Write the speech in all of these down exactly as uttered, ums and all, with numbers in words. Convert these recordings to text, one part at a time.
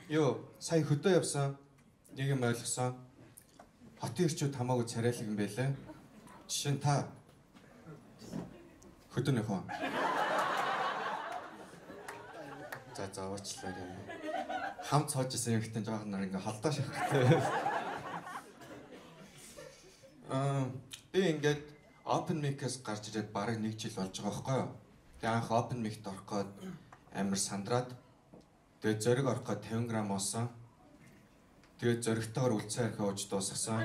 Юу, сая хөдөө явсан. Нэг юм ойлгосон. Хотын ирчүүд хамаагүй царайлаг юм байлаа. Жишээ нь та хөдөөнийхөө. За за уучлаарай. Хамт сууж исэн юм ихтэй жоохон нар ингээ холдоо шахахтай. Аа би ингээд open mic-ээс гарч ирээд бараг нэг жил болж байгаа байхгүй юу? Тэгээ анх open mic-т орох гээд амар сандраад тэгээ зориг орох гээд тавин грамм уусан. Тэгээ зоригтойгоор үлцэн архи ууж дуусгасан.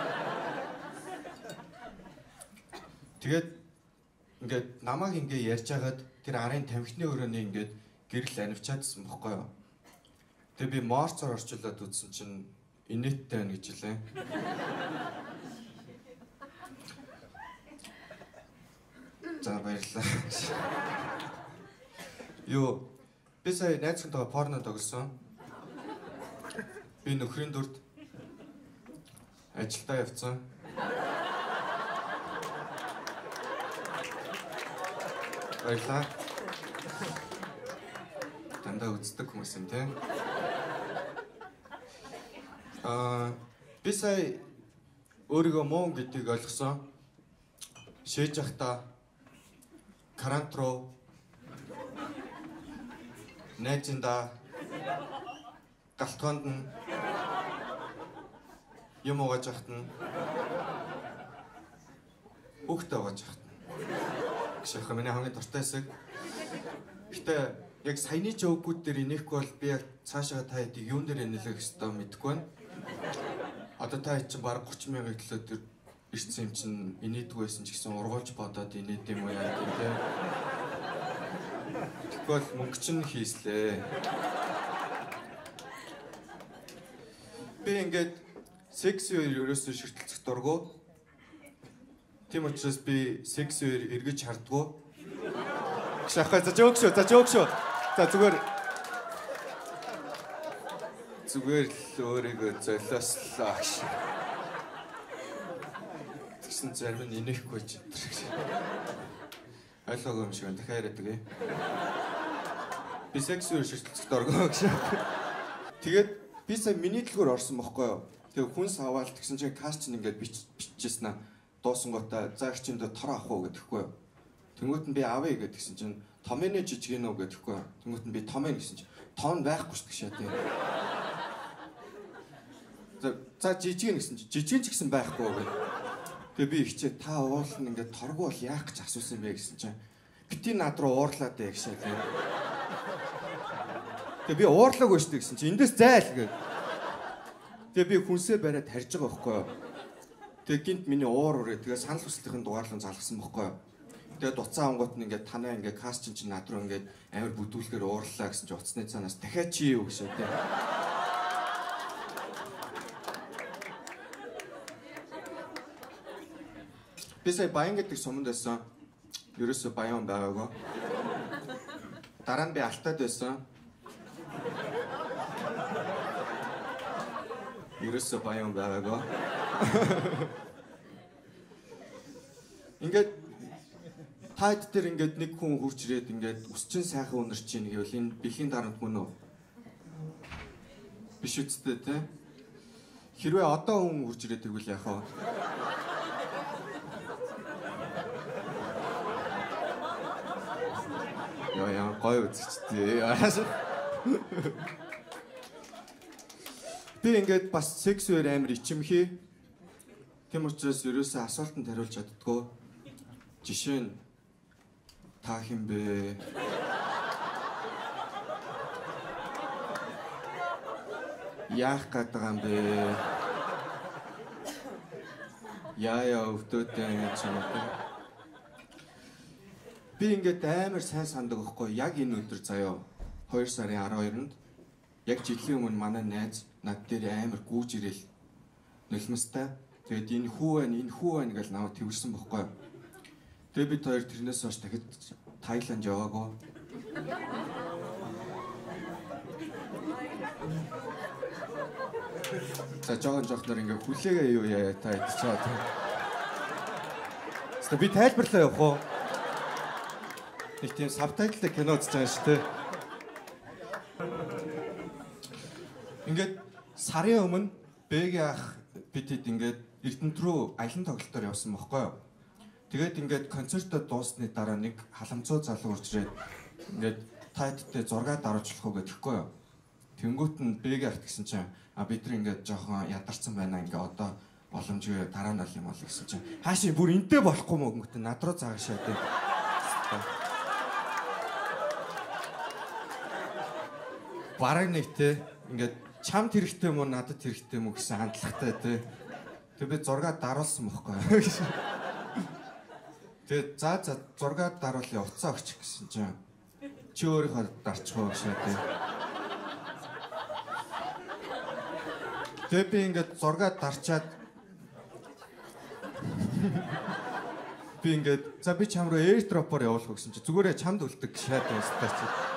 Тэгээд ингээд намайг ингээ ярьж хагаад тэр арын тамхины өрөөний ингээд гэрэл анивчаадсан бохгүй юу? Тэгээ би морцоор орчуулад үзсэн чинь инээдтэй байна гэж хэлээ. За баярлалаа. Юу би сая найзхантайгаа порно тоглосон. Би нөхрийн дүрд ажилдаа явцсан. Баярлалаа. Дандаа үздэг хүмүүс юм тийм. Аа би сая өөрийгөө муу гэдгийг ойлгосон. Шээж явахдаа карант руу найзында галтгоонд нь юм угааж ахт нь хүүхдээ угааж ахт нь гэх юм миний хамгийн дуртай хэсэг. Гэтэ яг саяны жоокууд дээр инехгүй бол би яг цаашаа та хэдийг юун дээр нэлээх ёстой мэдэхгүй байна. Одоо та чинь бараг гурван мянган километр ирсэн юм чинь инээдгүй байсан ч гэсэн ургуулж бодоод инээд юм уу яа гэх юм. Тэгвэл мөнгө чинь хийслээ. Би ингээд секси үеэр ерөөсөө ширтэлцэх дургу. Тийм учраас би секси үеэр эргэж хардгу. Шахаа за жоок шүү. За жоок шүү. За зүгээр зүгээр л өөрийгөө золиослоо гэж. Тэгсэн зарим нь инехгүй ч энэ. Ойлгоогүй юм шиг байна. Дахиад яриад үгүй. Би секси үеэр ширтэлцэх дургу гэж. Тэгээд би сая миний дэлгүүр орсон бохгүй юу? Тэгээ хүнс аваад тэгсэн чинь каст чинь ингээд биччихсэн аа. Дуусангуудаа за их чиндээ тор авах уу гэдэхгүй юу? Тэнгүүт нь би авъя гэдгсэн чинь томны жижиг нөө гэдэхгүй юу? Тэнгүүт нь би томын гэсэн чинь том байхгүй шүү дээ шээ. За за жижиг гэсэн чинь жижиг ч гэсэн байхгүй гэх. Тэгээ би ихчээ та уулын ингээд торгуул яах гэж асуусан бэ гэсэн чинь бити над руу уурлаад ээ гэшээ. Тэгээ би уурлаагүй шүү дээ гэсэн чинь эндээс зайл гэ. Тэгээ би хүнсээ бариад харж байгаа байхгүй юу? Тэгээ гинт миний уур урээ тэгээ санал хүслийнхэн дугаарлан залгсан байхгүй юу? Тэгээ дуцаа ангууд нь ингээд танаа ингээд каст чинь чинь над руу ингээд амар бүдүүлгээр уурлаа гэсэн чинь уцсны цаанаас дахиад чи юу гэшээ тэ. Би сая баян гэдэг суманд байсан. Ерөөсөө баян байгаагүй. Дараа нь би алтаад байсан. Ерөөсөө баян байгаагүй. Ингээд тайд дээр ингээд нэг хүн хурж ирээд ингээд өсчин сайхан өнөрч чинь гэвэл энэ бэлгийн дарамт мөн үү? Биш үсттэй те. Хэрвээ одоо хүн хурж ирээд тэгвэл яах вэ? Яа яа гоё үзчихтэй. Би ингээд бас секс үеэр амар ичимхий. Тэм учраас ерөөсөө асуултанд хариулж чаддгүй. Жишээ нь та хэм бэ? Яах гээд байгаа юм бэ? Яа яа өвдөөтэй ч юм уу. Би ингээд амар сайн сандаг байхгүй яг энэ өдөр заяа хоёр сарын арван хоёрнд яг жилийн өмнө манай найз над дээр амар гүүж ирэл нулимстай. Тэгээд энэ хүү байна, энэ хүү байна гэж намайг тэрсэн бохгүй. Тэгээд бид хоёр тэрнээс хойш дахид Таиланд яваагүй. За жоохон жоохноор ингээ хүлээгээ юу яа та идчихээ. Тэс би тайлбарлаа явах уу? Нэг тийм сабтайтлтай кино үзэж байгаа шүү дээ. ингээд сарын өмнө Бэгийн ах битэд ингээд Эрдэнэт рүү аялын тоглолтоор явсан байхгүй юу. Тэгээд ингээд концертод дууссаны дараа нэг халамцуу залуу урж ирээд ингээд тайттай зураг даруулж болох уу гэхгүй юу. Тэнгүүт нь Бэгийн ахт гэсэн чинь а бид нар ингээд жоохон ядарсан байна ингээ одоо боломжгүй дараа нь бол юм бол гэсэн чинь хаашаа бүр энтэй болохгүй мө гэнэ над руу заагшаа тий. Бараг нэг те ингээд чамд хэрэгтэй мó надад хэрэгтэй мó гэсэн хандлагатай те. Тэг би зураг даруулсан бохгүй. Тэгээд за за зураг даруулъя уцаа өгч гэсэн чинь чи өөрийнхөө дарчих уу гэсэн те. Тэг би ингээд зураг дарчаад би ингээд за би чам руу airdrop-оор явуулах гэсэн чи зүгээрээ чамд үлдэх шаад байсан.